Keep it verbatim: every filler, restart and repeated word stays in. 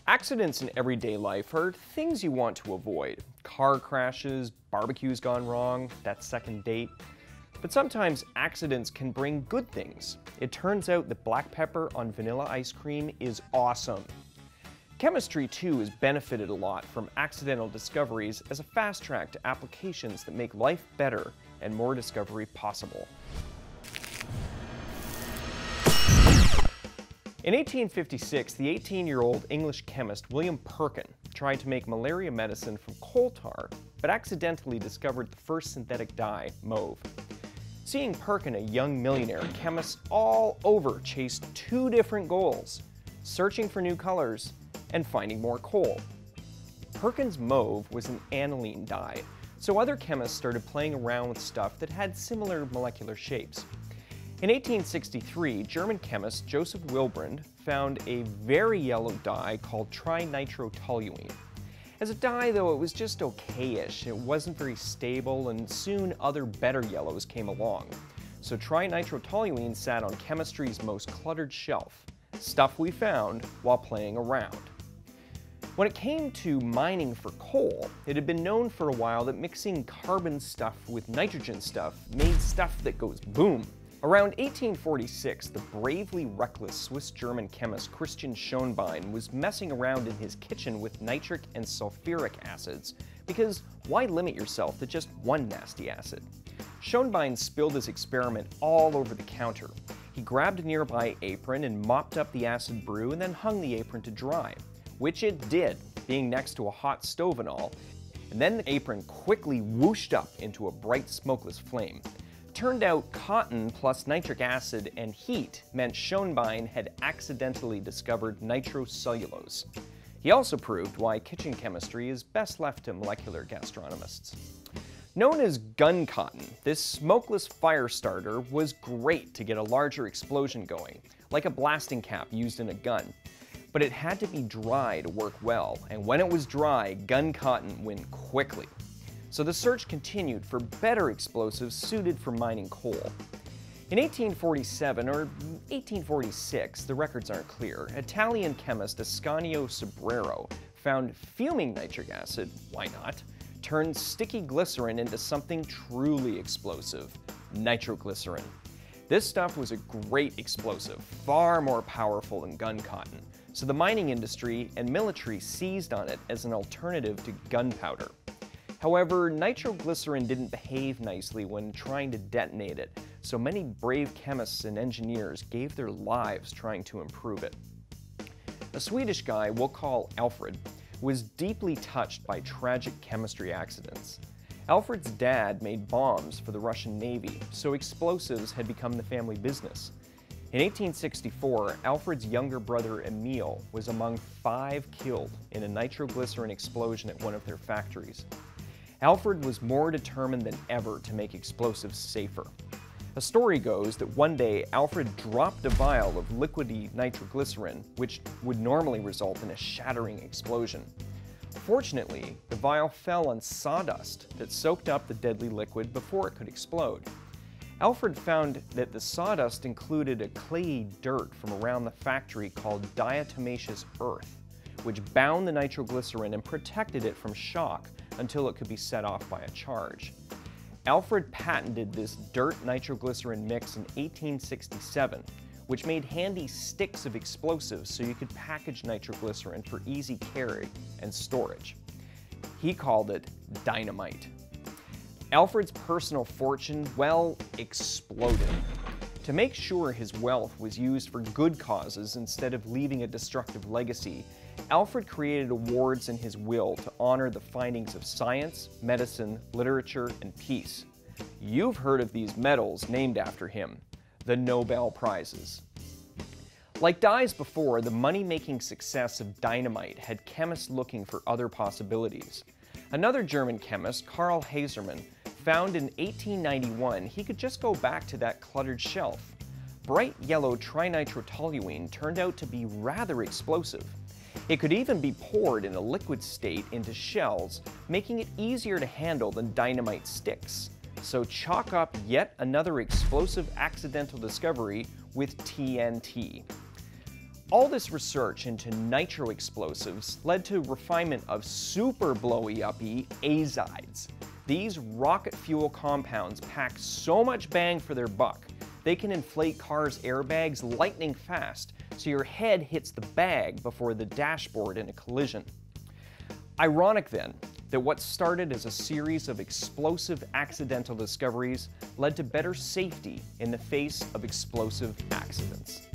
Accidents in everyday life are things you want to avoid. Car crashes, barbecues gone wrong, that second date. But sometimes accidents can bring good things. It turns out that black pepper on vanilla ice cream is awesome. Chemistry, too, has benefited a lot from accidental discoveries as a fast track to applications that make life better and more discovery possible. In eighteen fifty-six, the eighteen-year-old English chemist William Perkin tried to make malaria medicine from coal tar, but accidentally discovered the first synthetic dye, mauve. Seeing Perkin a young millionaire, chemists all over chased two different goals: searching for new colors and finding more coal. Perkin's mauve was an aniline dye, so other chemists started playing around with stuff that had similar molecular shapes. In eighteen sixty-three, German chemist Joseph Wilbrand found a very yellow dye called trinitrotoluene. As a dye, though, it was just okay-ish. It wasn't very stable, and soon other better yellows came along. So trinitrotoluene sat on chemistry's most cluttered shelf, stuff we found while playing around. When it came to mining for coal, it had been known for a while that mixing carbon stuff with nitrogen stuff made stuff that goes boom. Around eighteen forty-six, the bravely reckless Swiss-German chemist Christian Schonbein was messing around in his kitchen with nitric and sulfuric acids, because why limit yourself to just one nasty acid? Schonbein spilled his experiment all over the counter. He grabbed a nearby apron and mopped up the acid brew and then hung the apron to dry, which it did, being next to a hot stove and all, and then the apron quickly whooshed up into a bright smokeless flame. Turned out cotton plus nitric acid and heat meant Schonbein had accidentally discovered nitrocellulose. He also proved why kitchen chemistry is best left to molecular gastronomists. Known as Guncotton, this smokeless fire starter was great to get a larger explosion going, like a blasting cap used in a gun. But it had to be dry to work well, and when it was dry, Guncotton went quickly. So the search continued for better explosives suited for mining coal. In eighteen forty-seven or eighteen forty-six, the records aren't clear, Italian chemist Ascanio Sobrero found fuming nitric acid, why not, turned sticky glycerin into something truly explosive: nitroglycerin. This stuff was a great explosive, far more powerful than Guncotton, so the mining industry and military seized on it as an alternative to gunpowder. However, nitroglycerin didn't behave nicely when trying to detonate it, so many brave chemists and engineers gave their lives trying to improve it. A Swedish guy we'll call Alfred was deeply touched by tragic chemistry accidents. Alfred's dad made bombs for the Russian Navy, so explosives had become the family business. In eighteen sixty-four, Alfred's younger brother Emil was among five killed in a nitroglycerin explosion at one of their factories. Alfred was more determined than ever to make explosives safer. A story goes that one day Alfred dropped a vial of liquidy nitroglycerin, which would normally result in a shattering explosion. Fortunately, the vial fell on sawdust that soaked up the deadly liquid before it could explode. Alfred found that the sawdust included a clayey dirt from around the factory called diatomaceous earth, which bound the nitroglycerin and protected it from shock until it could be set off by a charge. Alfred patented this dirt nitroglycerin mix in eighteen sixty-seven, which made handy sticks of explosives so you could package nitroglycerin for easy carry and storage. He called it Dynamite. Alfred's personal fortune, well, exploded. To make sure his wealth was used for good causes instead of leaving a destructive legacy, Alfred created awards in his will to honor the findings of science, medicine, literature, and peace. You've heard of these medals named after him, the Nobel Prizes. Like dyes before, the money-making success of dynamite had chemists looking for other possibilities. Another German chemist, Carl Haeussermann, found in eighteen ninety-one he could just go back to that cluttered shelf. Bright yellow trinitrotoluene turned out to be rather explosive. It could even be poured in a liquid state into shells, making it easier to handle than dynamite sticks. So chalk up yet another explosive accidental discovery with T N T. All this research into nitro-explosives led to refinement of super blowy-uppy azides. These rocket fuel compounds pack so much bang for their buck, they can inflate cars' airbags lightning fast, so your head hits the bag before the dashboard in a collision. Ironic then, that what started as a series of explosive accidental discoveries led to better safety in the face of explosive accidents.